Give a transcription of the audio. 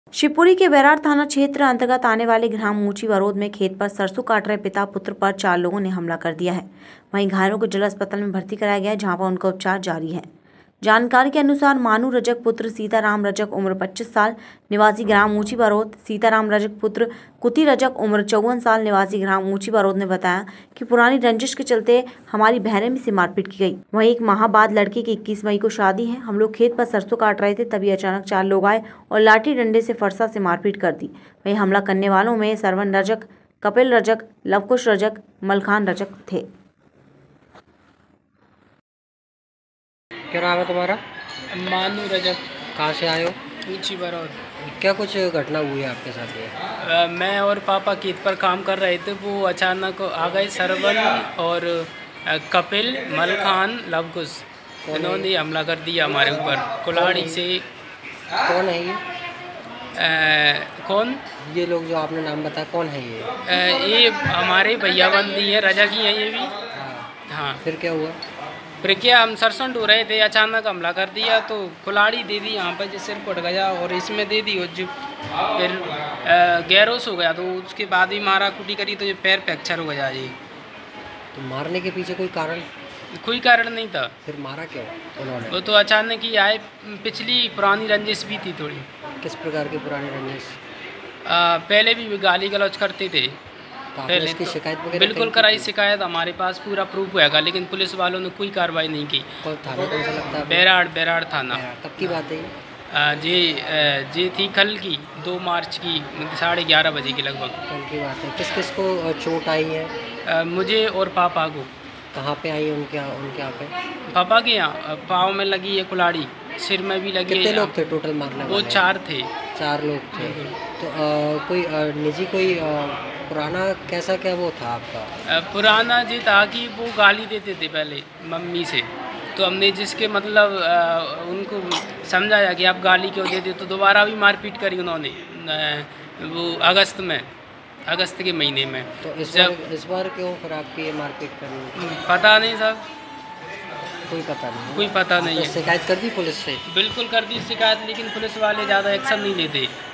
शिवपुरी के बैराड़ थाना क्षेत्र अंतर्गत आने वाले ग्राम ऊंची वरोद में खेत पर सरसों काट रहे पिता पुत्र पर 4 लोगों ने हमला कर दिया है। वहीं घायलों को जिला अस्पताल में भर्ती कराया गया है, जहां पर उनका उपचार जारी है। जानकारी के अनुसार मानू रजक पुत्र सीताराम रजक उम्र 25 साल निवासी ग्राम ऊंची वरोद, सीताराम रजक पुत्र कुती रजक उम्र 54 साल निवासी ग्राम ऊंची वरोद ने बताया कि पुरानी रंजिश के चलते हमारी बहन से मारपीट की गई। वहीं 1 माह बाद लड़के की 21 मई को शादी है। हम लोग खेत पर सरसों काट रहे थे, तभी अचानक 4 लोग आए और लाठी डंडे से फरसा से मारपीट कर दी। वहीं हमला करने वालों में सरवन रजक, कपिल रजक, लवकुश रजक, मलखान रजक थे। क्या नाम है तुम्हारा? मानू रजक। कहाँ से आए हो? ऊंची वरोद। क्या कुछ घटना हुई है आपके साथ ये? मैं और पापा खेत पर काम कर रहे थे, वो अचानक आ गए सरवन और कपिल, मलखान, लवकुश। इन्होंने हमला कर दिया हमारे ऊपर कुल्हाड़ी से। कौन है ये? कौन? ये लोग जो आपने नाम बताया, कौन है ये? ये हमारे भैया बंदी है, रजक ही है ये भी। हाँ। फिर क्या हुआ? फिर क्या, हम सरसों ढो रहे थे, अचानक हमला कर दिया तो कुल्हाड़ी दे दी यहाँ पर, जिससे सिर फट गया और इसमें दे दी और फिर गैरोस हो गया। तो उसके बाद ही मारा कुटी करी तो ये पैर फ्रैक्चर हो गया जी। तो मारने के पीछे कोई कारण? कोई कारण नहीं था। फिर मारा क्यों उन्होंने? वो तो अचानक ही आए। पिछली पुरानी रंजिश भी थी थोड़ी। किस प्रकार की पुरानी रंजिश? पहले भी गाली गलौज करते थे। तो आपने इसकी शिकायत वगैरह? बिल्कुल कराई शिकायत, हमारे पास पूरा प्रूफ होगा, लेकिन पुलिस वालों ने कोई कार्रवाई नहीं की। थाना कौन सा लगता है? बैराड़ थाना। कब की बात है जी थी कल की 2 मार्च की 11:30 बजे की लगभग। कल की बात है। किस किस को चोट आई है? मुझे और पापा को। कहाँ पे आई है? उनके यहाँ पे? पापा के यहाँ पाँव में लगी है कुल्हाड़ी, सिर में भी लगी। कितने लोग थे टोटल मारने वाले? वो 4 थे। 4 लोग थे। तो कोई निजी कोई पुराना कैसा क्या वो था आपका? पुराना जी था कि वो गाली देते थे पहले मम्मी से, तो हमने जिसके मतलब उनको समझाया कि आप गाली क्यों देते, तो दोबारा भी मारपीट करी उन्होंने वो अगस्त के महीने में। तो इस बार क्यों फिर आपकी ये मारपीट करनी? पता नहीं सर, कोई पता नहीं। कोई पता नहीं है। शिकायत कर दी पुलिस से? बिल्कुल कर दी शिकायत, लेकिन पुलिस वाले ज़्यादा एक्शन नहीं लेते।